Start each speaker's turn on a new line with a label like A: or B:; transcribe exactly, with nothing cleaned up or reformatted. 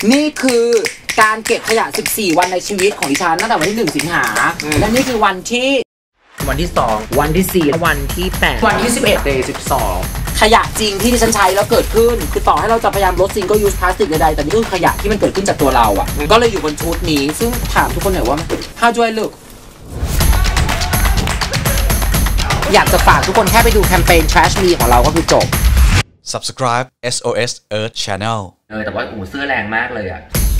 A: นี่คือการเก็บขยะสิบสี่วันในชีวิตของดิฉันตั้งแต่วันที่หนึ่งสิงหาและนี่คือวันที่
B: วันที่สองวันที่สี่วันที่แปด
A: วันที่สิบเอ็ด
B: เดย์สิบสอง
A: ขยะจริงที่ดิฉันใช้แล้วเกิดขึ้นคือต่อให้เราจะพยายามลดซิงเกิลยูสพลาสติกใดๆแต่นี่คือขยะที่มันเกิดขึ้นจากตัวเราอ่ะก็เลยอยู่บนชุดนี้ซึ่งถามทุกคนหน่อยว่า How do I look อยากจะฝากทุกคนแค่ไปดูแคมเปญ Trash Me ของเราก็คือจบ
C: Subscribe เอส โอ เอส Earth Channel
B: เออแต่ว่าอู๋เสื้อแรงมากเลยอ่ะ